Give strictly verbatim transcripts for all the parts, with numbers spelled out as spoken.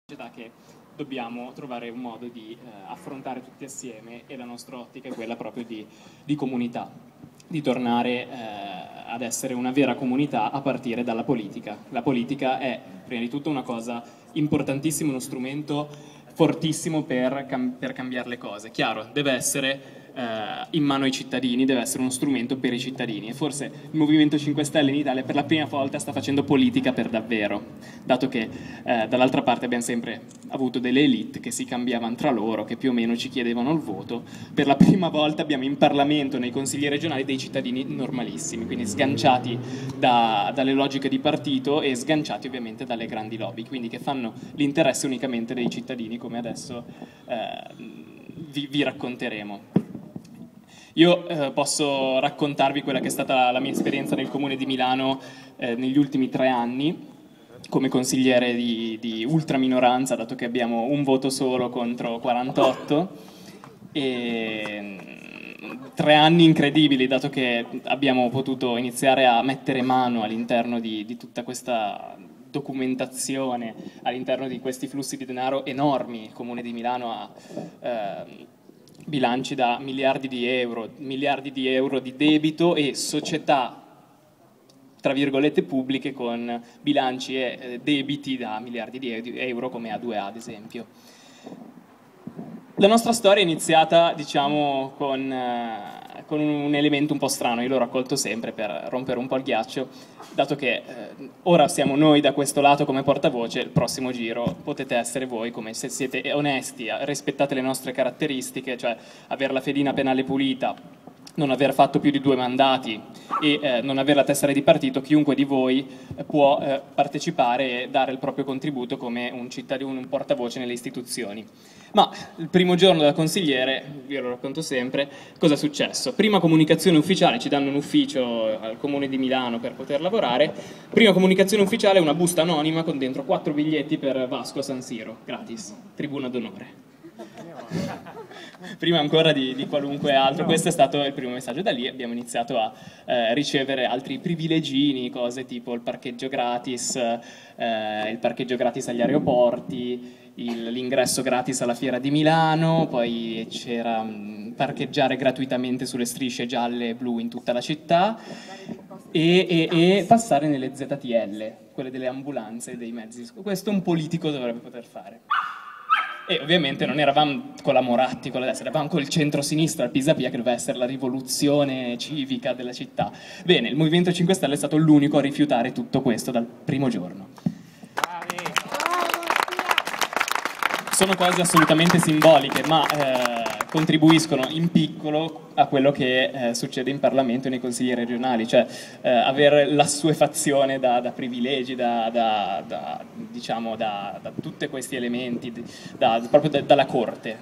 società che dobbiamo trovare un modo di eh, affrontare tutti assieme, e la nostra ottica è quella proprio di, di comunità, di tornare eh, ad essere una vera comunità a partire dalla politica. La politica è prima di tutto una cosa importantissima, uno strumento fortissimo per, cam- per cambiare le cose. Chiaro, deve essere eh, in mano ai cittadini, deve essere uno strumento per i cittadini, e forse il Movimento cinque Stelle in Italia per la prima volta sta facendo politica per davvero, dato che eh, dall'altra parte abbiamo sempre avuto delle elite che si cambiavano tra loro, che più o meno ci chiedevano il voto. Per la prima volta abbiamo in Parlamento, nei consigli regionali, dei cittadini normalissimi, quindi sganciati da, dalle logiche di partito e sganciati ovviamente dalle grandi lobby, quindi che fanno l'interesse unicamente dei cittadini, come adesso eh, vi, vi racconteremo. Io eh, posso raccontarvi quella che è stata la mia esperienza nel Comune di Milano eh, negli ultimi tre anni, come consigliere di, di ultraminoranza, dato che abbiamo un voto solo contro quarantotto, e tre anni incredibili, dato che abbiamo potuto iniziare a mettere mano all'interno di, di tutta questa documentazione, all'interno di questi flussi di denaro enormi. Il Comune di Milano ha eh, bilanci da miliardi di euro, miliardi di euro di debito, e società tra virgolette pubbliche con bilanci e debiti da miliardi di euro, come A due A ad esempio. La nostra storia è iniziata, diciamo, con, eh, con un elemento un po' strano. Io l'ho raccolto sempre per rompere un po' il ghiaccio, dato che eh, ora siamo noi da questo lato come portavoce, il prossimo giro potete essere voi, come se siete onesti, rispettate le nostre caratteristiche, cioè avere la fedina penale pulita, non aver fatto più di due mandati e eh, non avere la tessera di partito. Chiunque di voi eh, può eh, partecipare e dare il proprio contributo come un cittadino, un portavoce nelle istituzioni. Ma il primo giorno da consigliere, io lo racconto sempre, cosa è successo? Prima comunicazione ufficiale, ci danno un ufficio al Comune di Milano per poter lavorare. Prima comunicazione ufficiale, una busta anonima con dentro quattro biglietti per Vasco a San Siro, gratis, tribuna d'onore. Prima ancora di, di qualunque altro. Questo è stato il primo messaggio. Da lì abbiamo iniziato a eh, ricevere altri privilegini, cose tipo il parcheggio gratis, eh, il parcheggio gratis agli aeroporti, il, l'ingresso gratis alla Fiera di Milano, poi c'era mh, parcheggiare gratuitamente sulle strisce gialle e blu in tutta la città, e, e, e passare nelle Z T L, quelle delle ambulanze e dei mezzi. Questo un politico dovrebbe poter fare. E ovviamente non eravamo con la Moratti, con la destra, eravamo col centro-sinistra, il Pisapia, che doveva essere la rivoluzione civica della città. Bene, il Movimento cinque Stelle è stato l'unico a rifiutare tutto questo dal primo giorno. Sono cose assolutamente simboliche, ma eh, contribuiscono in piccolo a quello che eh, succede in Parlamento e nei consigli regionali, cioè eh, avere l'assuefazione da, da privilegi, da, da, da, diciamo, da, da tutti questi elementi, da, proprio da, dalla corte.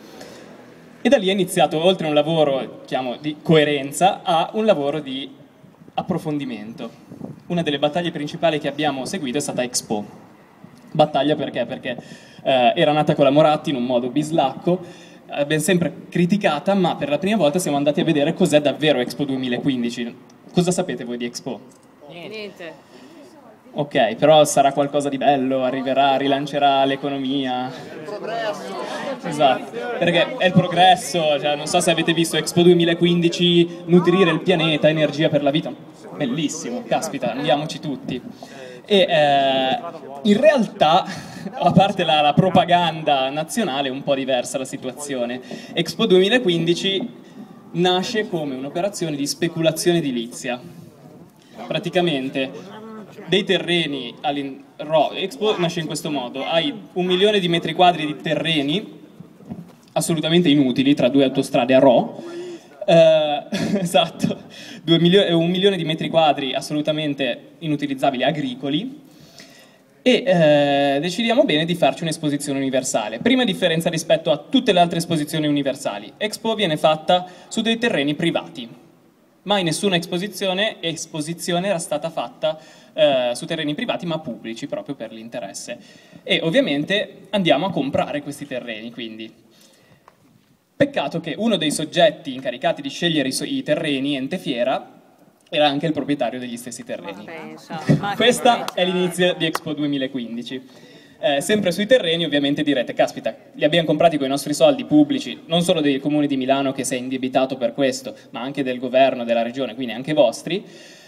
E da lì è iniziato, oltre a un lavoro, diciamo, di coerenza, a un lavoro di approfondimento. Una delle battaglie principali che abbiamo seguito è stata Expo. Battaglia perché? Perché eh, era nata con la Moratti in un modo bislacco, abbiamo sempre criticata, ma per la prima volta siamo andati a vedere cos'è davvero Expo duemilaquindici. Cosa sapete voi di Expo? Niente. Ok, però sarà qualcosa di bello, arriverà, rilancerà l'economia. Il progresso. Esatto, perché è il progresso, cioè, non so se avete visto Expo duemilaquindici, nutrire il pianeta, energia per la vita. Bellissimo, caspita, andiamoci tutti. E eh, in realtà, a parte la, la propaganda nazionale, è un po' diversa la situazione. Expo duemilaquindici nasce come un'operazione di speculazione edilizia. Praticamente dei terreni all'in... Ro, Expo nasce in questo modo: hai un milione di metri quadri di terreni assolutamente inutili tra due autostrade a Ro. Uh, esatto, Due milio- un milione di metri quadri assolutamente inutilizzabili agricoli, e eh, decidiamo bene di farci un'esposizione universale. Prima differenza rispetto a tutte le altre esposizioni universali: Expo viene fatta su dei terreni privati. Mai nessuna esposizione, esposizione era stata fatta eh, su terreni privati, ma pubblici, proprio per l'interesse. E ovviamente andiamo a comprare questi terreni, quindi. Peccato che uno dei soggetti incaricati di scegliere i, so- i terreni, ente fiera, era anche il proprietario degli stessi terreni. Ma pensa, ma Questa pensa. è l'inizio di Expo duemilaquindici. Eh, sempre sui terreni ovviamente direte, caspita, li abbiamo comprati con i nostri soldi pubblici, non solo dei comuni di Milano che si è indebitato per questo, ma anche del governo, della regione, quindi anche vostri,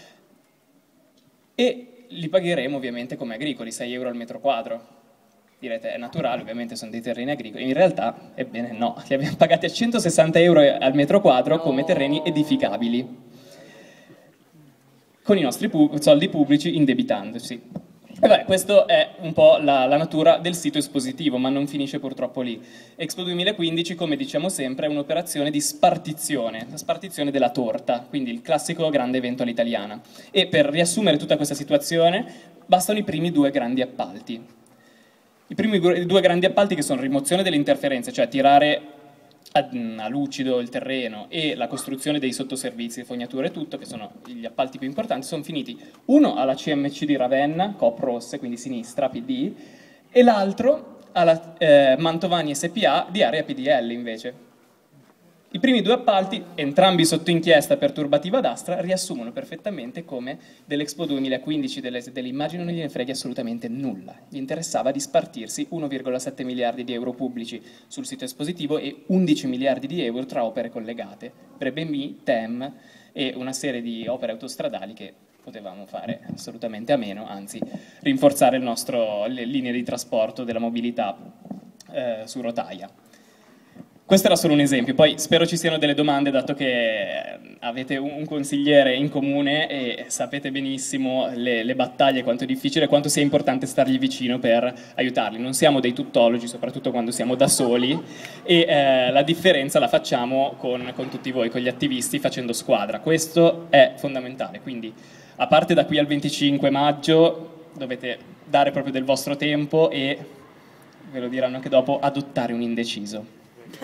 e li pagheremo ovviamente come agricoli, sei euro al metro quadro. Direte, è naturale, ovviamente sono dei terreni agricoli. In realtà, ebbene no, li abbiamo pagati a centosessanta euro al metro quadro come terreni edificabili, con i nostri pu- soldi pubblici indebitandosi. E beh, questa è un po' la, la natura del sito espositivo, ma non finisce purtroppo lì. Expo duemilaquindici, come diciamo sempre, è un'operazione di spartizione, la spartizione della torta, quindi il classico grande evento all'italiana. E per riassumere tutta questa situazione, bastano i primi due grandi appalti. I primi due grandi appalti, che sono rimozione delle interferenze, cioè tirare a, a lucido il terreno, e la costruzione dei sottoservizi, fognature e tutto, che sono gli appalti più importanti, sono finiti uno alla C M C di Ravenna, Coop Rosse, quindi sinistra, P D, e l'altro alla eh, Mantovani S P A di area P D L invece. I primi due appalti, entrambi sotto inchiesta per turbativa d'asta, riassumono perfettamente come dell'Expo duemilaquindici delle, delle immagini non gliene freghi assolutamente nulla. Gli interessava di spartirsi uno virgola sette miliardi di euro pubblici sul sito espositivo e undici miliardi di euro tra opere collegate, Brebemi, T E M e una serie di opere autostradali che potevamo fare assolutamente a meno, anzi rinforzare il nostro, le linee di trasporto della mobilità eh, su rotaia. Questo era solo un esempio, poi spero ci siano delle domande, dato che avete un consigliere in comune e sapete benissimo le, le battaglie, quanto è difficile e quanto sia importante stargli vicino per aiutarli. Non siamo dei tuttologi, soprattutto quando siamo da soli, e eh, la differenza la facciamo con, con tutti voi, con gli attivisti, facendo squadra. Questo è fondamentale, quindi a parte da qui al venticinque maggio dovete dare proprio del vostro tempo e, ve lo diranno anche dopo, adottare un indeciso.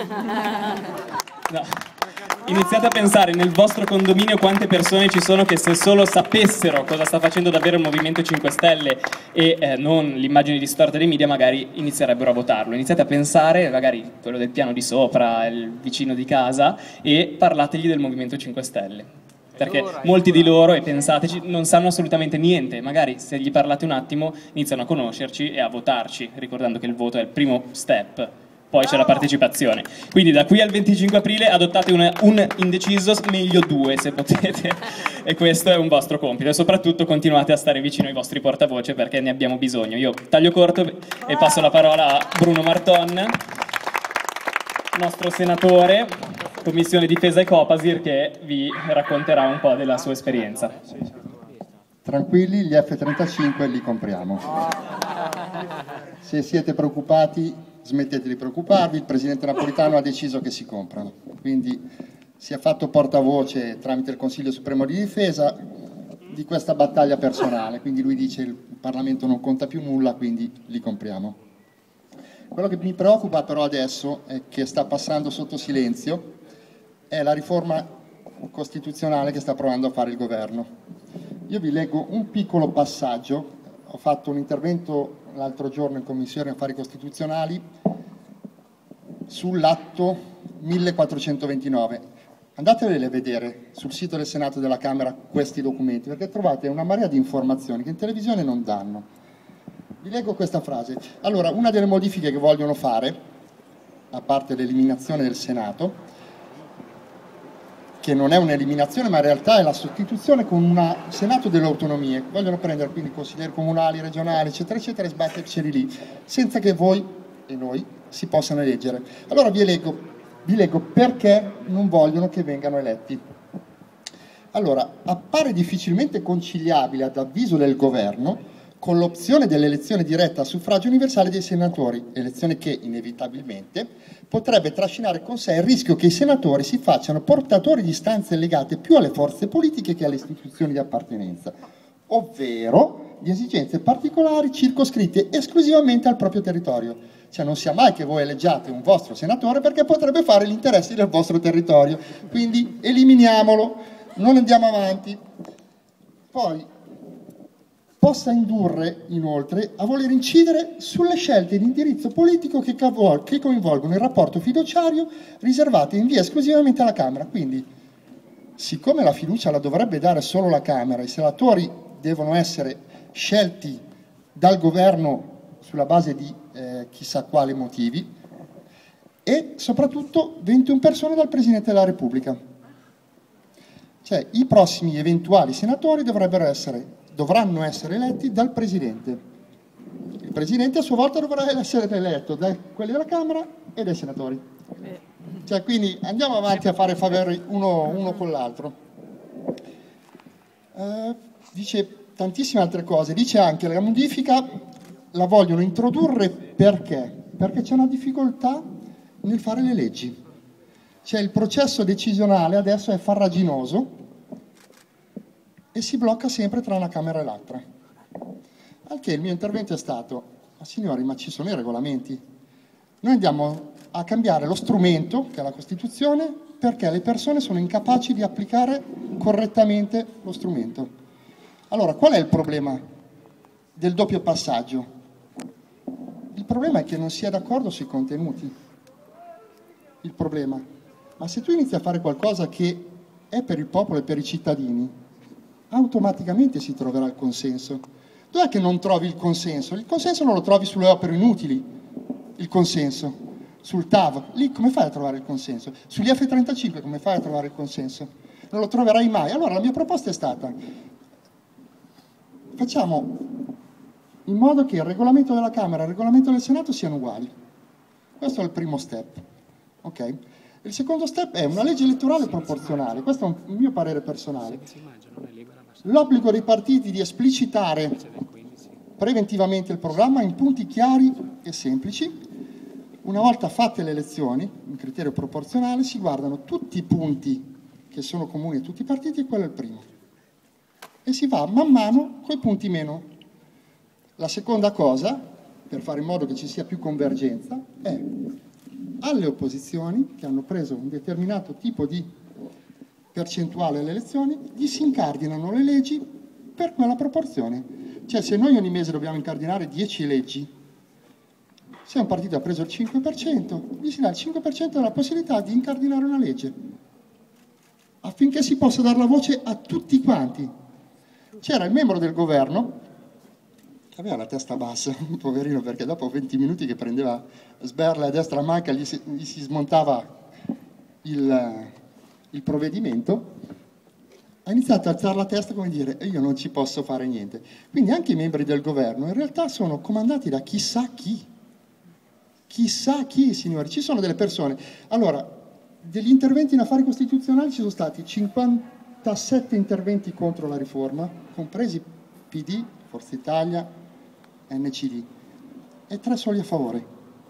No. Iniziate a pensare nel vostro condominio quante persone ci sono che, se solo sapessero cosa sta facendo davvero il Movimento cinque Stelle e eh, non l'immagine distorta dei media, magari inizierebbero a votarlo. Iniziate a pensare, magari quello del piano di sopra, il vicino di casa, e parlategli del Movimento cinque Stelle, perché molti di loro, e pensateci, non sanno assolutamente niente. Magari se gli parlate un attimo iniziano a conoscerci e a votarci, ricordando che il voto è il primo step. Poi c'è la partecipazione. Quindi da qui al venticinque aprile adottate una, un indeciso, meglio due se potete, e questo è un vostro compito. E soprattutto continuate a stare vicino ai vostri portavoce, perché ne abbiamo bisogno. Io taglio corto e passo la parola a Bruno Marton, nostro senatore, Commissione Difesa e Copasir, che vi racconterà un po' della sua esperienza. Tranquilli, gli F trentacinque li compriamo. Se siete preoccupati, smettete di preoccuparvi, il presidente Napolitano ha deciso che si comprano, quindi si è fatto portavoce tramite il Consiglio Supremo di Difesa di questa battaglia personale, quindi lui dice il Parlamento non conta più nulla, quindi li compriamo. Quello che mi preoccupa però adesso, è che sta passando sotto silenzio, è la riforma costituzionale che sta provando a fare il governo. Io vi leggo un piccolo passaggio. Ho fatto un intervento l'altro giorno in Commissione Affari Costituzionali sull'atto millequattrocentoventinove. Andatevele a vedere sul sito del Senato e della Camera questi documenti, perché trovate una marea di informazioni che in televisione non danno. Vi leggo questa frase. Allora, una delle modifiche che vogliono fare, a parte l'eliminazione del Senato, che non è un'eliminazione ma in realtà è la sostituzione con un Senato delle autonomie, vogliono prendere quindi consiglieri comunali, regionali, eccetera, eccetera, e sbatterceli lì, senza che voi e noi si possano eleggere. Allora vi leggo, vi leggo perché non vogliono che vengano eletti. Allora, appare difficilmente conciliabile ad avviso del governo con l'opzione dell'elezione diretta a suffragio universale dei senatori, elezione che inevitabilmente potrebbe trascinare con sé il rischio che i senatori si facciano portatori di istanze legate più alle forze politiche che alle istituzioni di appartenenza, ovvero di esigenze particolari circoscritte esclusivamente al proprio territorio. Cioè non sia mai che voi eleggiate un vostro senatore perché potrebbe fare gli interessi del vostro territorio, quindi eliminiamolo, non andiamo avanti. Poi possa indurre inoltre a voler incidere sulle scelte di indirizzo politico che, che coinvolgono il rapporto fiduciario riservate in via esclusivamente alla Camera. Quindi, siccome la fiducia la dovrebbe dare solo la Camera, i senatori devono essere scelti dal governo sulla base di eh, chissà quali motivi, e soprattutto ventuno persone dal Presidente della Repubblica. Cioè i prossimi eventuali senatori dovrebbero essere, dovranno essere eletti dal Presidente. Il Presidente a sua volta dovrà essere eletto da quelli della Camera e dai senatori. Cioè, quindi andiamo avanti a fare favori uno, uno con l'altro. Eh, dice tantissime altre cose, dice anche che la modifica la vogliono introdurre perché? Perché c'è una difficoltà nel fare le leggi. Cioè il processo decisionale adesso è farraginoso e si blocca sempre tra una Camera e l'altra. Al che il mio intervento è stato: ma signori, ma ci sono i regolamenti. Noi andiamo a cambiare lo strumento, che è la Costituzione, perché le persone sono incapaci di applicare correttamente lo strumento. Allora, qual è il problema del doppio passaggio? Il problema è che non si è d'accordo sui contenuti. Il problema. Ma se tu inizi a fare qualcosa che è per il popolo e per i cittadini, automaticamente si troverà il consenso. Dov'è che non trovi il consenso? Il consenso non lo trovi sulle opere inutili, il consenso. Sul T A V, lì come fai a trovare il consenso? Sugli F trentacinque come fai a trovare il consenso? Non lo troverai mai. Allora la mia proposta è stata: facciamo in modo che il regolamento della Camera e il regolamento del Senato siano uguali. Questo è il primo step. Ok? Il secondo step è una legge elettorale proporzionale. Questo è un mio parere personale. L'obbligo dei partiti di esplicitare preventivamente il programma in punti chiari e semplici. Una volta fatte le elezioni, in criterio proporzionale, si guardano tutti i punti che sono comuni a tutti i partiti e quello è il primo. E si va man mano coi punti meno. La seconda cosa, per fare in modo che ci sia più convergenza, è alle opposizioni che hanno preso un determinato tipo di percentuale alle elezioni, gli si incardinano le leggi per quella proporzione. Cioè se noi ogni mese dobbiamo incardinare dieci leggi, se un partito ha preso il cinque per cento, gli si dà il cinque per cento della possibilità di incardinare una legge, affinché si possa dare la voce a tutti quanti. C'era il membro del governo, che aveva la testa bassa, poverino, perché dopo venti minuti che prendeva sberla a destra a manca, gli si, gli si smontava il, il provvedimento, ha iniziato a alzare la testa come dire: io non ci posso fare niente. Quindi anche i membri del governo in realtà sono comandati da chissà chi. Chissà chi, signori, ci sono delle persone. Allora, degli interventi in affari costituzionali ci sono stati cinquantasette interventi contro la riforma, compresi P D, Forza Italia, N C D, e tre soli a favore.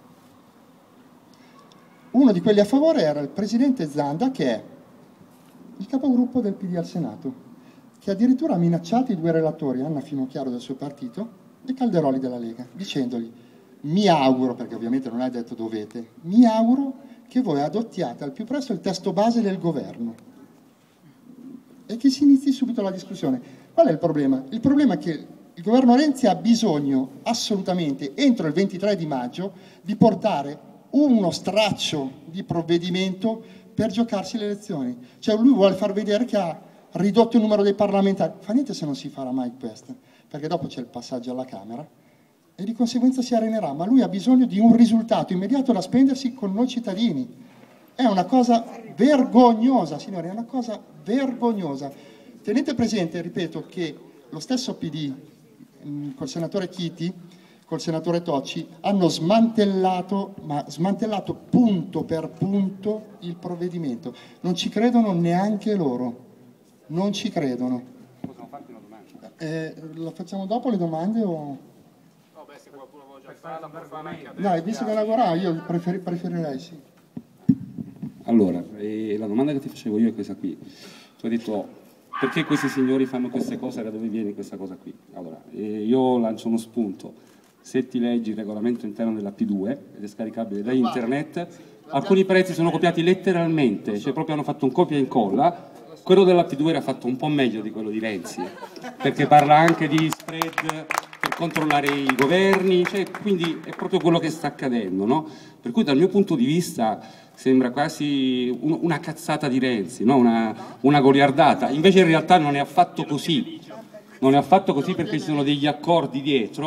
Uno di quelli a favore era il presidente Zanda, che è il capogruppo del P D al Senato, che addirittura ha minacciato i due relatori, Anna Finocchiaro del suo partito e Calderoli della Lega, dicendogli: mi auguro, perché ovviamente non hai detto dovete, mi auguro che voi adottiate al più presto il testo base del governo e che si inizi subito la discussione. Qual è il problema? Il problema è che il governo Renzi ha bisogno assolutamente, entro il ventitré di maggio, di portare uno straccio di provvedimento per giocarsi le elezioni. Cioè lui vuole far vedere che ha ridotto il numero dei parlamentari. Fa niente se non si farà mai questo, perché dopo c'è il passaggio alla Camera e di conseguenza si arenerà, ma lui ha bisogno di un risultato immediato da spendersi con noi cittadini. È una cosa vergognosa, signori, è una cosa vergognosa. Tenete presente, ripeto, che lo stesso P D, mh, col senatore Chiti, col senatore Tocci, hanno smantellato, ma smantellato punto per punto il provvedimento. Non ci credono neanche loro, non ci credono. Possiamo farti una domanda? Eh, la facciamo dopo le domande o... Se qualcuno vuole già farla, per fare anche adesso. Dai, visto che lavora, io preferi, preferirei sì. Allora, eh, la domanda che ti facevo io è questa qui. Tu hai detto: perché questi signori fanno queste cose, da dove viene questa cosa qui? Allora, eh, io lancio uno spunto. Se ti leggi il regolamento interno della P due, ed è scaricabile da internet, alcuni prezzi sono copiati letteralmente, cioè proprio hanno fatto un copia e incolla. Quello della P due era fatto un po' meglio di quello di Renzi, perché parla anche di spread per controllare i governi, cioè, quindi è proprio quello che sta accadendo, no? Per cui dal mio punto di vista sembra quasi un, una cazzata di Renzi, no? una, una goliardata, invece in realtà non è affatto così, non è affatto così, perché ci sono degli accordi dietro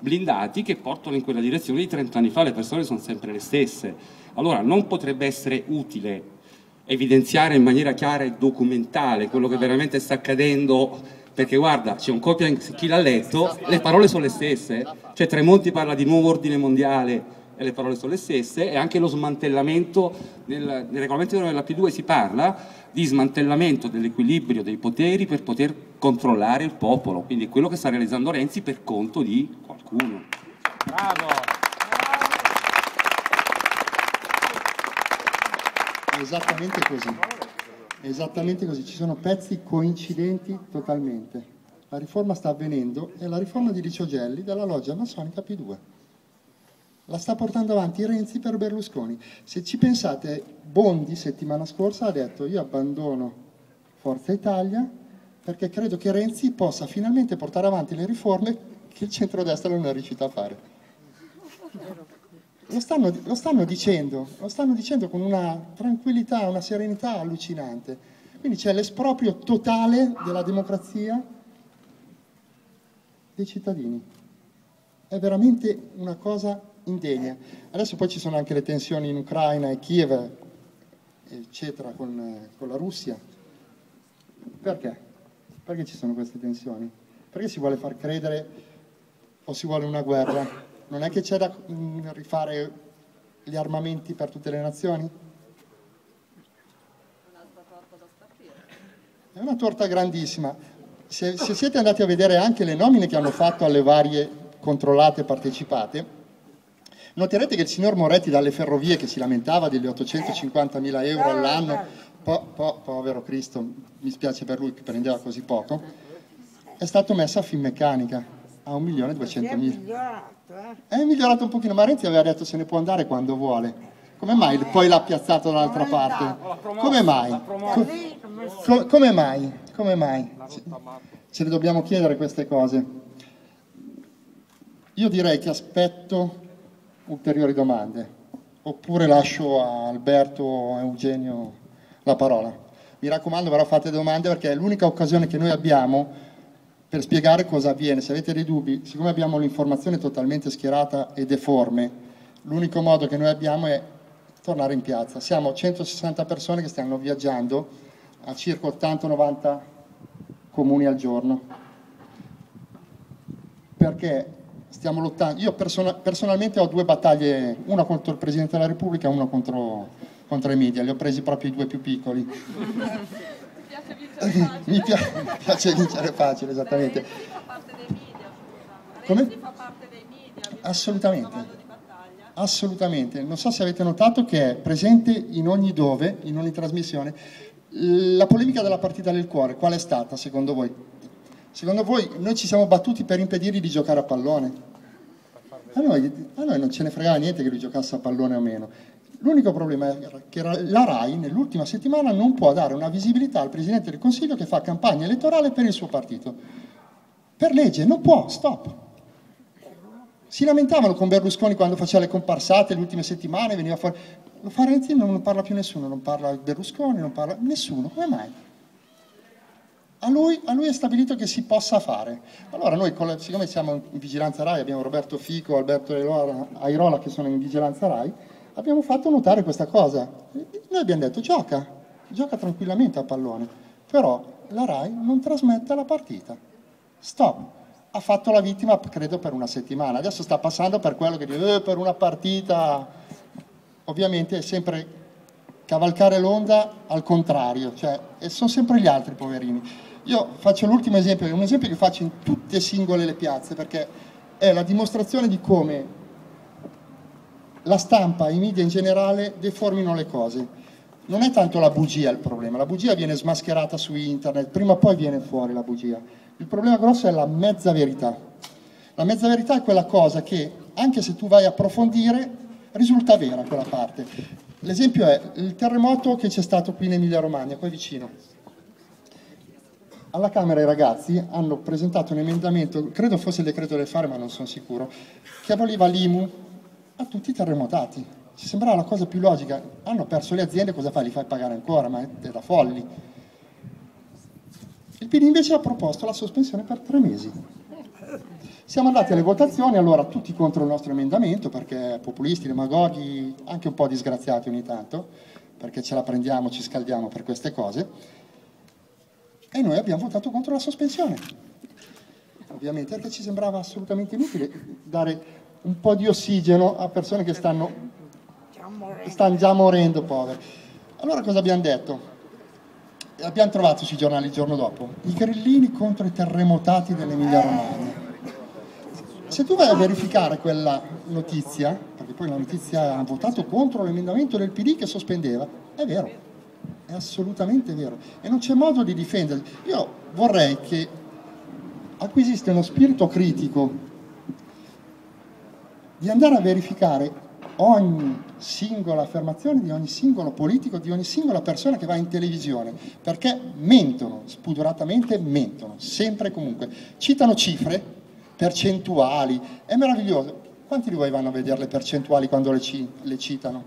blindati che portano in quella direzione di trenta anni fa, le persone sono sempre le stesse. Allora non potrebbe essere utile evidenziare in maniera chiara e documentale quello che veramente sta accadendo, perché guarda, c'è un copia, chi l'ha letto, le parole sono le stesse, cioè Tremonti parla di nuovo ordine mondiale e le parole sono le stesse, e anche lo smantellamento, nel, nel regolamento della P due si parla di smantellamento dell'equilibrio dei poteri per poter controllare il popolo, quindi è quello che sta realizzando Renzi per conto di qualcuno. Bravo! Esattamente così, esattamente così, ci sono pezzi coincidenti totalmente. La riforma sta avvenendo, è la riforma di Licio Gelli della loggia massonica P due. La sta portando avanti Renzi per Berlusconi. Se ci pensate, Bondi settimana scorsa ha detto: io abbandono Forza Italia perché credo che Renzi possa finalmente portare avanti le riforme che il centrodestra non è riuscito a fare. Lo stanno, lo stanno dicendo, lo stanno dicendo con una tranquillità, una serenità allucinante. Quindi c'è l'esproprio totale della democrazia dei cittadini. È veramente una cosa indegna. Adesso poi ci sono anche le tensioni in Ucraina e Kiev, eccetera, con, con la Russia. Perché? Perché ci sono queste tensioni? Perché si vuole far credere o si vuole una guerra? Non è che c'è da mh, rifare gli armamenti per tutte le nazioni? È una torta grandissima. Se, se siete andati a vedere anche le nomine che hanno fatto alle varie controllate e partecipate, noterete che il signor Moretti dalle ferrovie, che si lamentava degli ottocentocinquantamila euro all'anno, po, po, povero Cristo, mi spiace per lui che prendeva così poco, è stato messo a Finmeccanica a un milione e duecentomila. È migliorato un pochino, ma Renzi aveva detto se ne può andare quando vuole. Come mai poi l'ha piazzato dall'altra parte? Come mai? Co come mai? Come mai? Ce le dobbiamo chiedere queste cose. Io direi che aspetto ulteriori domande, oppure lascio a Alberto o Eugenio la parola. Mi raccomando, però fate domande, perché è l'unica occasione che noi abbiamo per spiegare cosa avviene. Se avete dei dubbi, siccome abbiamo l'informazione totalmente schierata e deforme, l'unico modo che noi abbiamo è tornare in piazza. Siamo centosessanta persone che stanno viaggiando a circa ottanta novanta comuni al giorno. Perché stiamo lottando? Io persona, personalmente ho due battaglie, una contro il Presidente della Repubblica e una contro, contro i media. Li ho presi proprio i due più piccoli. Mi piace, mi piace vincere facile, esattamente. Renzi fa parte dei media, Come? Renzi fa parte dei media, Assolutamente. Assolutamente. Non so se avete notato che è presente in ogni dove, in ogni trasmissione. La polemica della partita del cuore, qual è stata secondo voi? Secondo voi noi ci siamo battuti per impedirgli di giocare a pallone? A noi, a noi non ce ne fregava niente che lui giocasse a pallone o meno. L'unico problema era che la RAI nell'ultima settimana non può dare una visibilità al Presidente del Consiglio che fa campagna elettorale per il suo partito. Per legge non può, stop. Si lamentavano con Berlusconi quando faceva le comparsate le ultime settimane, veniva fuori. Lo fa Renzi, non parla più nessuno, non parla Berlusconi, non parla nessuno. Come mai? A lui, a lui è stabilito che si possa fare. Allora noi, siccome siamo in vigilanza RAI, abbiamo Roberto Fico, Alberto Airola che sono in vigilanza RAI, abbiamo fatto notare questa cosa. Noi abbiamo detto gioca, gioca tranquillamente a pallone, però la RAI non trasmette la partita. Stop. Ha fatto la vittima, credo, per una settimana. Adesso sta passando per quello che dice, eh, per una partita. Ovviamente è sempre cavalcare l'onda al contrario, cioè e sono sempre gli altri poverini. Io faccio l'ultimo esempio, è un esempio che faccio in tutte singole le piazze, perché è la dimostrazione di come la stampa e i media in generale deformino le cose. Non è tanto la bugia il problema, la bugia viene smascherata su internet, prima o poi viene fuori la bugia. Il problema grosso è la mezza verità. La mezza verità è quella cosa che, anche se tu vai a approfondire, risulta vera quella parte. L'esempio è il terremoto che c'è stato qui in Emilia Romagna, qui vicino. Alla Camera i ragazzi hanno presentato un emendamento, credo fosse il decreto del fare ma non sono sicuro, che aboliva l'I M U a tutti i terremotati. Ci sembrava la cosa più logica. Hanno perso le aziende, cosa fai? Li fai pagare ancora, ma è da folli. Il P D invece ha proposto la sospensione per tre mesi. Siamo andati alle votazioni, allora tutti contro il nostro emendamento, perché populisti, demagoghi, anche un po' disgraziati ogni tanto, perché ce la prendiamo, ci scaldiamo per queste cose, e noi abbiamo votato contro la sospensione, ovviamente, perché ci sembrava assolutamente inutile dare un po' di ossigeno a persone che stanno, stanno già morendo, poveri. Allora cosa abbiamo detto? Abbiamo trovato sui giornali il giorno dopo i grillini contro i terremotati dell'Emilia Romagna. Se tu vai a verificare quella notizia, perché poi la notizia ha votato contro l'emendamento del P D che sospendeva, è vero, è assolutamente vero, e non c'è modo di difenderli. Io vorrei che acquisiste uno spirito critico di andare a verificare ogni singola affermazione di ogni singolo politico, di ogni singola persona che va in televisione, perché mentono, spudoratamente mentono, sempre e comunque. Citano cifre, percentuali, è meraviglioso. Quanti di voi vanno a vedere le percentuali quando le, ci, le citano?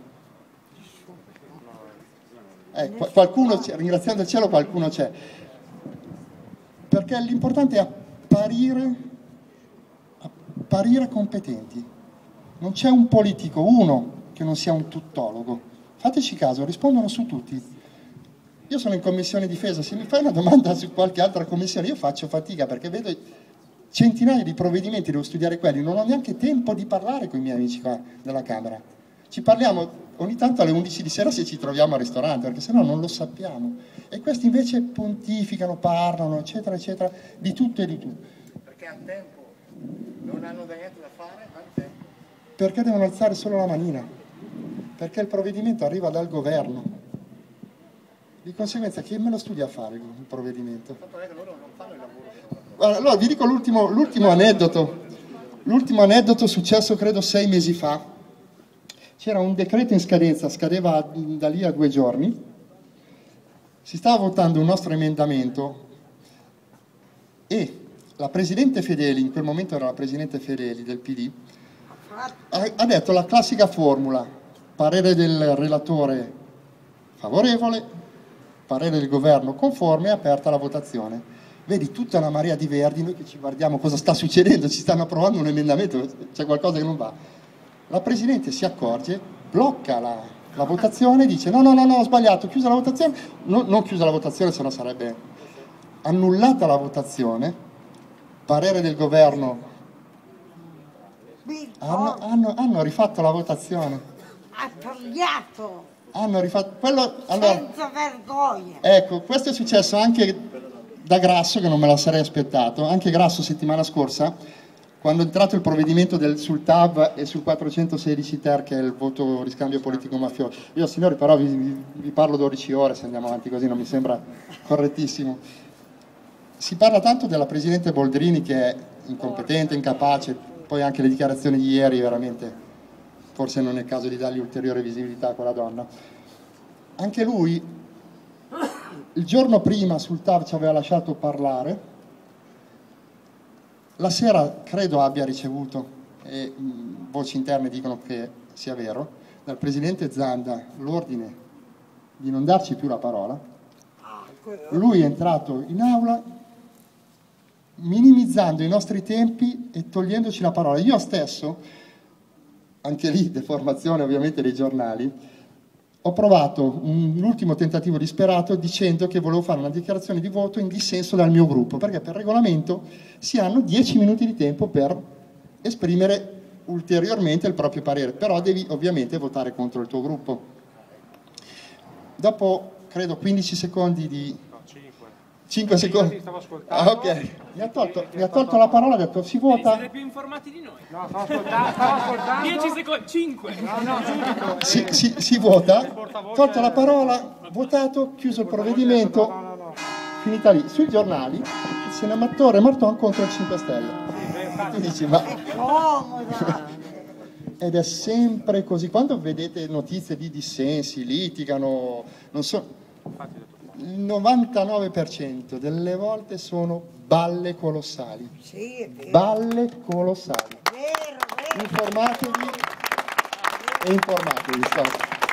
Eh, qualcuno, ringraziando il cielo, qualcuno c'è. Perché l'importante è apparire, apparire competenti. Non c'è un politico, uno, che non sia un tuttologo. Fateci caso, rispondono su tutti. Io sono in commissione difesa, se mi fai una domanda su qualche altra commissione io faccio fatica, perché vedo centinaia di provvedimenti, devo studiare quelli, non ho neanche tempo di parlare con i miei amici qua della Camera. Ci parliamo ogni tanto alle undici di sera se ci troviamo al ristorante, perché sennò non lo sappiamo. E questi invece pontificano, parlano, eccetera, eccetera, di tutto e di tutto. Perché hanno tempo, non hanno niente da fare, hanno tempo. Perché devono alzare solo la manina? Perché il provvedimento arriva dal governo. Di conseguenza chi me lo studia a fare il provvedimento? Tanto è che loro non fanno il lavoro. Guarda, allora vi dico l'ultimo, l'ultimo aneddoto. L'ultimo aneddoto successo credo sei mesi fa. C'era un decreto in scadenza, scadeva da lì a due giorni. Si stava votando un nostro emendamento e la Presidente Fedeli, in quel momento era la Presidente Fedeli del P D, ha detto la classica formula: parere del relatore favorevole, parere del governo conforme, è aperta la votazione. Vedi tutta una marea di verdi, noi che ci guardiamo cosa sta succedendo, ci stanno approvando un emendamento, c'è qualcosa che non va. La Presidente si accorge, blocca la, la votazione, dice no no no no ho sbagliato, chiusa la votazione, no, non chiusa la votazione sennò sarebbe annullata la votazione, parere del governo. Hanno, hanno, hanno rifatto la votazione. Ha tagliato. Hanno rifatto quello. Allora, senza vergogna. Ecco, questo è successo anche da Grasso, che non me la sarei aspettato. Anche Grasso settimana scorsa, quando è entrato il provvedimento del, sul T A V e sul quattrocentosedici ter, che è il voto riscambio politico mafioso. Io signori però vi, vi, vi parlo dodici ore se andiamo avanti così, non mi sembra correttissimo. Si parla tanto della Presidente Boldrini che è incompetente, incapace. Poi anche le dichiarazioni di ieri, veramente, forse non è il caso di dargli ulteriore visibilità a quella donna. Anche lui, il giorno prima sul T A V ci aveva lasciato parlare, la sera credo abbia ricevuto, e mh, voci interne dicono che sia vero, dal Presidente Zanda l'ordine di non darci più la parola. Lui è entrato in aula minimizzando i nostri tempi e togliendoci la parola. Io stesso, anche lì deformazione ovviamente dei giornali, ho provato un ultimo tentativo disperato dicendo che volevo fare una dichiarazione di voto in dissenso dal mio gruppo, perché per regolamento si hanno dieci minuti di tempo per esprimere ulteriormente il proprio parere, però devi ovviamente votare contro il tuo gruppo. Dopo credo quindici secondi di cinque secondi. Ah, ok. Mi ha tolto, mi ha tolto la parola, ha detto si vota. Siete più informati di noi. No, stavo ascoltando, stavo ascoltando. dieci secondi, cinque. No, no, subito. Si, si, si vota, tolto la parola, votato, chiuso il provvedimento, No, no, no. finita lì. Sui giornali il senatore Marton contro il cinque Stelle. E tu dici ma... Comoda. Ed è sempre così. Quando vedete notizie di dissensi, litigano, non so... il novantanove per cento delle volte sono balle colossali. Sì, è vero. Balle colossali. Vero, vero. Informatevi e informatevi. Stop.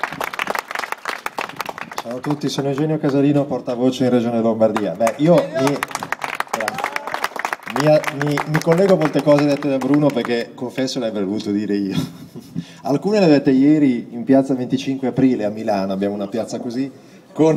Ciao a tutti, sono Eugenio Casalino, portavoce in Regione Lombardia. Beh, io mi, Mi, mi, mi collego a molte cose dette da Bruno perché confesso le avrei voluto dire io. Alcune le ho dette ieri in piazza venticinque aprile a Milano, abbiamo una piazza così, con,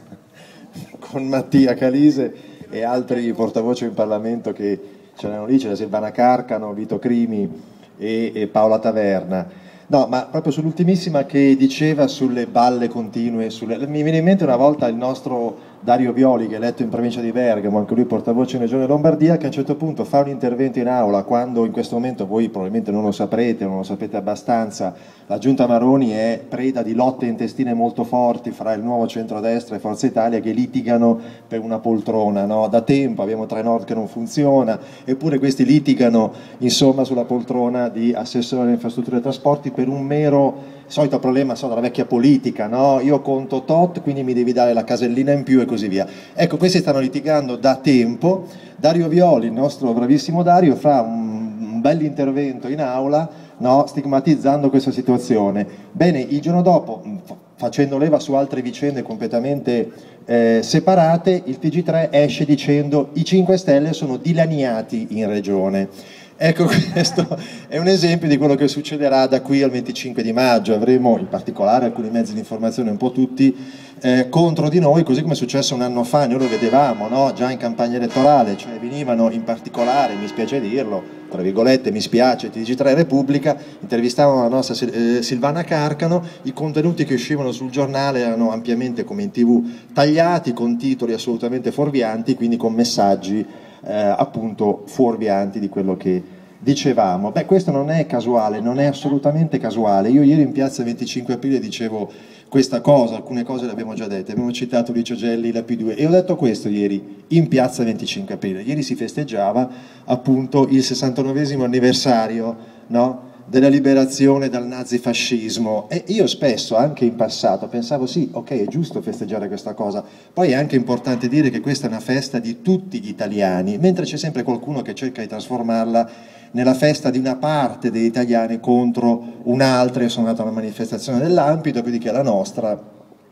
con Mattia Calise e altri portavoce in Parlamento che c'erano lì, c'era Silvana Carcano, Vito Crimi e, e Paola Taverna. No, ma proprio sull'ultimissima che diceva sulle balle continue, sulle... mi viene in mente una volta il nostro Dario Violi, che è eletto in provincia di Bergamo, anche lui portavoce in Regione Lombardia, che a un certo punto fa un intervento in aula, quando in questo momento voi probabilmente non lo saprete, non lo sapete abbastanza, la Giunta Maroni è preda di lotte intestine molto forti fra il nuovo centrodestra e Forza Italia, che litigano per una poltrona, no? Da tempo abbiamo Trenord che non funziona, eppure questi litigano insomma sulla poltrona di assessore alle infrastrutture e trasporti per un mero solito problema so, della vecchia politica, no? Io conto tot, quindi mi devi dare la casellina in più e così via. Ecco, questi stanno litigando da tempo. Dario Violi, il nostro bravissimo Dario, fa un, un bel intervento in aula, no? Stigmatizzando questa situazione. Bene, il giorno dopo, facendo leva su altre vicende completamente eh, separate, il T G tre esce dicendo i cinque Stelle sono dilaniati in regione. Ecco, questo è un esempio di quello che succederà da qui al venticinque di maggio. Avremo in particolare alcuni mezzi di informazione, un po' tutti, eh, contro di noi, così come è successo un anno fa, noi lo vedevamo, no? Già in campagna elettorale, cioè venivano in particolare, mi spiace dirlo, tra virgolette mi spiace, T G tre Repubblica, intervistavano la nostra eh, Silvana Carcano, i contenuti che uscivano sul giornale erano ampiamente come in tv tagliati, con titoli assolutamente fuorvianti, quindi con messaggi Eh, appunto fuorvianti di quello che dicevamo. Beh, questo non è casuale, non è assolutamente casuale. Io ieri in piazza venticinque aprile dicevo questa cosa, alcune cose le abbiamo già dette, abbiamo citato Licio Gelli, la P due, e ho detto questo ieri in piazza venticinque aprile. Ieri si festeggiava appunto il sessantanovesimo anniversario, no? Della liberazione dal nazifascismo, e io spesso anche in passato pensavo sì, ok, è giusto festeggiare questa cosa, poi è anche importante dire che questa è una festa di tutti gli italiani, mentre c'è sempre qualcuno che cerca di trasformarla nella festa di una parte degli italiani contro un'altra. Io sono andato a una manifestazione dell'A N P I, dopodiché la nostra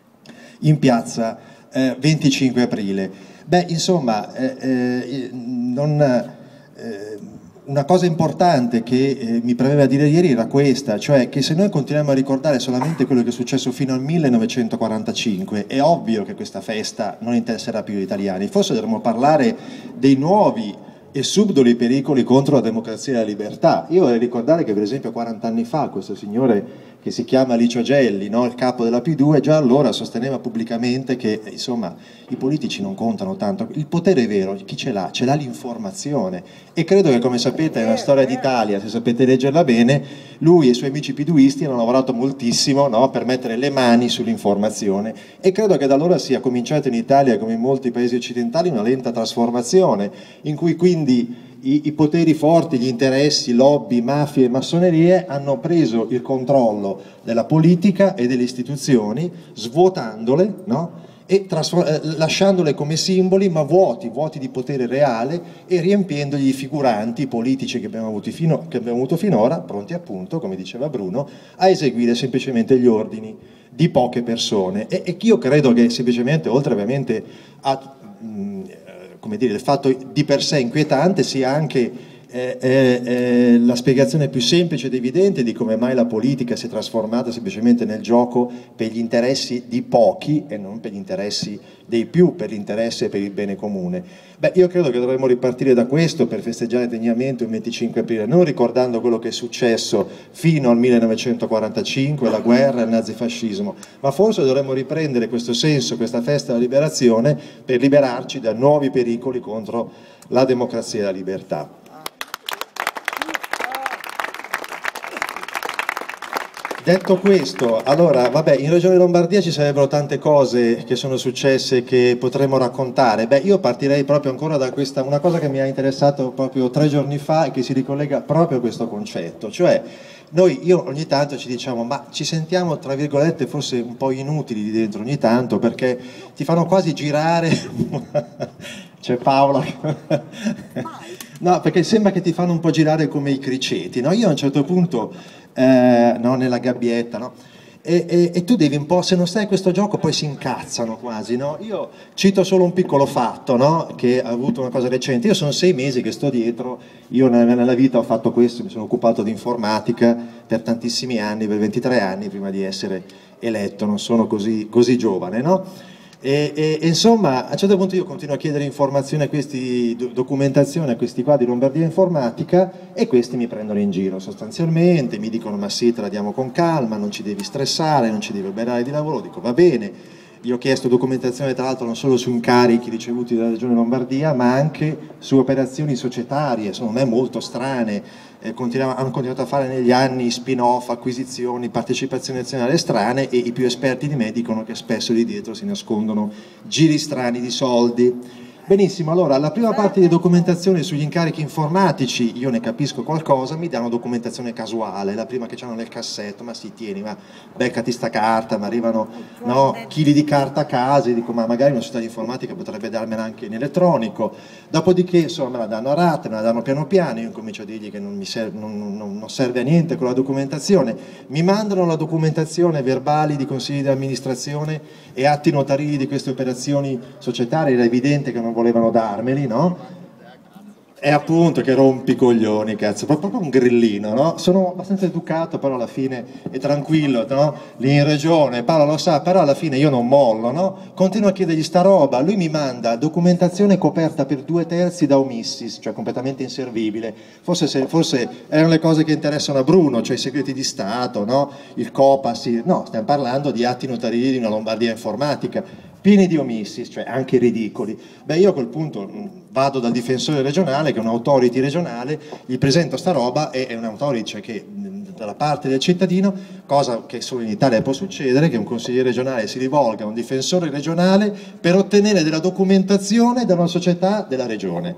in piazza eh, venticinque aprile. Beh, insomma, eh, eh, non... Eh, una cosa importante che eh, mi premeva dire ieri era questa, cioè che se noi continuiamo a ricordare solamente quello che è successo fino al millenovecentoquarantacinque, è ovvio che questa festa non interesserà più gli italiani. Forse dovremmo parlare dei nuovi e subdoli pericoli contro la democrazia e la libertà. Io vorrei ricordare che per esempio quaranta anni fa questo signore che si chiama Licio Gelli, no? Il capo della P due, già allora sosteneva pubblicamente che insomma i politici non contano tanto, il potere vero chi ce l'ha? Ce l'ha l'informazione, e credo che, come sapete, nella storia d'Italia, se sapete leggerla bene, lui e i suoi amici piduisti hanno lavorato moltissimo, no? Per mettere le mani sull'informazione, e credo che da allora sia cominciata in Italia, come in molti paesi occidentali, una lenta trasformazione in cui quindi I, i poteri forti, gli interessi, lobby, mafie e massonerie hanno preso il controllo della politica e delle istituzioni, svuotandole, no? E eh, lasciandole come simboli, ma vuoti, vuoti di potere reale, e riempiendogli i figuranti politici che abbiamo, avuto fino, che abbiamo avuto finora, pronti appunto, come diceva Bruno, a eseguire semplicemente gli ordini di poche persone. E, e io credo che semplicemente, oltre ovviamente a... Mh, come dire, il fatto di per sé inquietante, sia anche eh, eh, la spiegazione più semplice ed evidente di come mai la politica si è trasformata semplicemente nel gioco per gli interessi di pochi e non per gli interessi dei più, per l'interesse e per il bene comune. Beh, io credo che dovremmo ripartire da questo per festeggiare degnamente il venticinque aprile, non ricordando quello che è successo fino al millenovecentoquarantacinque, la guerra e il nazifascismo, ma forse dovremmo riprendere questo senso, questa festa della liberazione, per liberarci da nuovi pericoli contro la democrazia e la libertà. Detto questo, allora, vabbè, in Regione Lombardia ci sarebbero tante cose che sono successe che potremmo raccontare. Beh, io partirei proprio ancora da questa, una cosa che mi ha interessato proprio tre giorni fa e che si ricollega proprio a questo concetto, cioè noi, io ogni tanto ci diciamo, ma ci sentiamo tra virgolette forse un po' inutili di dentro ogni tanto, perché ti fanno quasi girare, c'è Paola, no, perché sembra che ti fanno un po' girare come i criceti, no? Io a un certo punto, eh, no, nella gabbietta, no? E, e, e tu devi un po', se non sai questo gioco poi si incazzano quasi, no? Io cito solo un piccolo fatto, no? Che ha avuto una cosa recente. Io sono sei mesi che sto dietro, io nella, nella vita ho fatto questo, mi sono occupato di informatica per tantissimi anni, per ventitré anni prima di essere eletto, non sono così, così giovane, no? E, e, e insomma, a un certo punto io continuo a chiedere informazioni a questi, do, documentazione a questi qua di Lombardia Informatica, e questi mi prendono in giro sostanzialmente, mi dicono ma sì, te la diamo con calma, non ci devi stressare, non ci devi oberare di lavoro. Dico va bene. Io ho chiesto documentazione tra l'altro non solo su incarichi ricevuti dalla Regione Lombardia, ma anche su operazioni societarie, secondo me molto strane. Eh, hanno continuato a fare negli anni spin-off, acquisizioni, partecipazioni azionali strane, e i più esperti di me dicono che spesso lì dietro si nascondono giri strani di soldi. Benissimo, allora la prima parte di documentazione sugli incarichi informatici, io ne capisco qualcosa, mi danno documentazione casuale, la prima che c'hanno nel cassetto, ma sì, tieni, ma beccati sta carta, ma arrivano no, chili di carta a casa, e dico ma magari una società di informatica potrebbe darmela anche in elettronico. Dopodiché insomma me la danno a rate, me la danno piano piano, io incomincio a dirgli che non mi serve, non, non, non serve a niente con la documentazione, mi mandano la documentazione, verbali di consigli di amministrazione e atti notarili di queste operazioni societarie, era evidente che non volevano darmeli, no? E appunto che rompi i coglioni, cazzo, proprio un grillino, no? Sono abbastanza educato, però alla fine è tranquillo, no? Lì in regione, Paolo lo sa, però alla fine io non mollo, no? Continuo a chiedergli sta roba, lui mi manda documentazione coperta per due terzi da omissis, cioè completamente inservibile. Forse, se, forse erano le cose che interessano a Bruno, cioè i segreti di Stato, no? Il Copasir, no, stiamo parlando di atti notarili di una Lombardia Informatica, pieni di omissis, cioè anche ridicoli. Beh, io a quel punto mh, vado dal difensore regionale, che è un'autority regionale, gli presento sta roba, e è un'autority, cioè che mh, dalla parte del cittadino, cosa che solo in Italia può succedere, che un consigliere regionale si rivolga a un difensore regionale per ottenere della documentazione da una società della regione.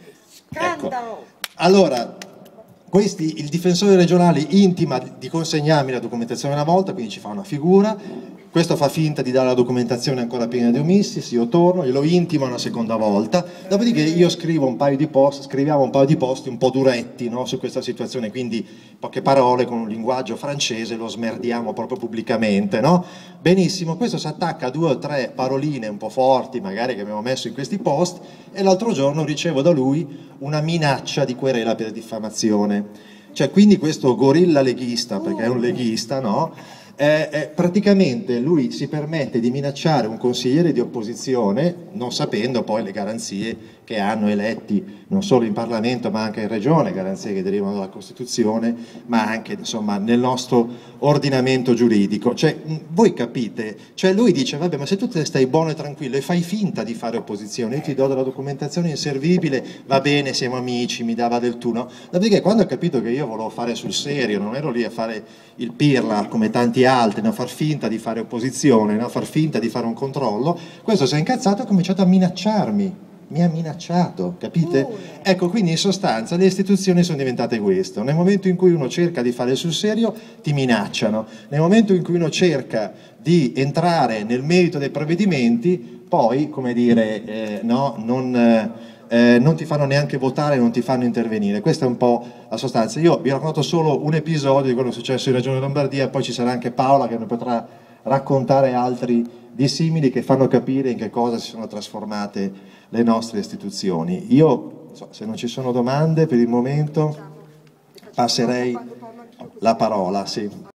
Ecco. Allora, questi, il difensore regionale intima di consegnarmi la documentazione una volta, quindi ci fa una figura. Questo fa finta di dare la documentazione ancora piena di omissis, io torno, glielo intimo una seconda volta, dopodiché io scrivo un paio di post, scriviamo un paio di post un po' duretti, no, su questa situazione, quindi poche parole con un linguaggio francese, lo smerdiamo proprio pubblicamente, no? Benissimo, questo si attacca a due o tre paroline un po' forti, magari che abbiamo messo in questi post, e l'altro giorno ricevo da lui una minaccia di querela per diffamazione. Cioè, quindi questo gorilla leghista, perché è un leghista, no? Eh, eh, praticamente lui si permette di minacciare un consigliere di opposizione, non sapendo poi le garanzie che hanno eletti non solo in Parlamento ma anche in Regione, garanzie che derivano dalla Costituzione, ma anche insomma nel nostro ordinamento giuridico. Cioè, voi capite, cioè lui dice vabbè, ma se tu te stai buono e tranquillo e fai finta di fare opposizione, io ti do della documentazione inservibile, va bene, siamo amici, mi dava del tu, no? Dopodiché quando ha capito che io volevo fare sul serio, non ero lì a fare il pirla come tanti altri, no? Far finta di fare opposizione, no? Far finta di fare un controllo, questo si è incazzato e ha cominciato a minacciarmi. Mi ha minacciato, capite? Ecco, quindi in sostanza le istituzioni sono diventate questo. Nel momento in cui uno cerca di fare sul serio, ti minacciano. Nel momento in cui uno cerca di entrare nel merito dei provvedimenti, poi, come dire, eh, no, non, eh, non ti fanno neanche votare, non ti fanno intervenire. Questa è un po' la sostanza. Io vi racconto solo un episodio di quello che è successo in Regione Lombardia, poi ci sarà anche Paola che ne potrà raccontare altri di simili che fanno capire in che cosa si sono trasformate le nostre istituzioni. Io, se non ci sono domande per il momento, passerei la parola. Sì.